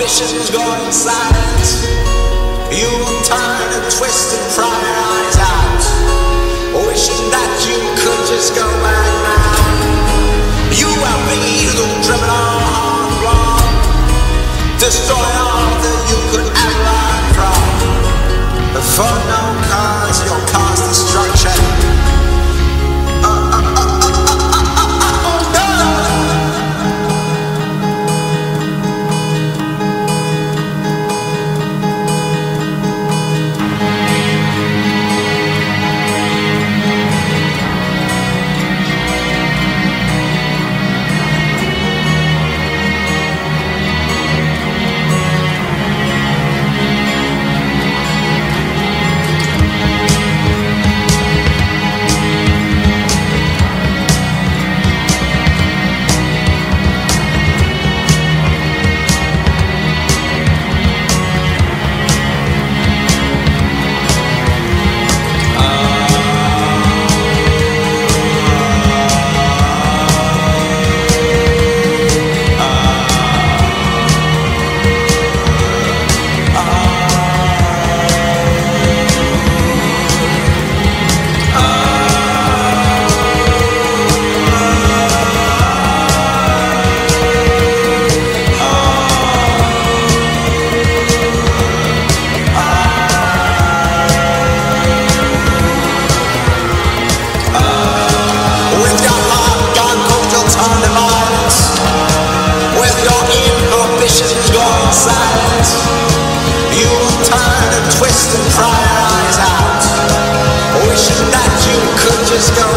inhibitions going silent. You will turn and twist and pry your eyes out, wishing that you could just go back now. You will be driven on long, destroy all that you could ever run from. For no cause, you'll cause destruction. Silent. You will turn and twist and pry your eyes out, wishing that you could just go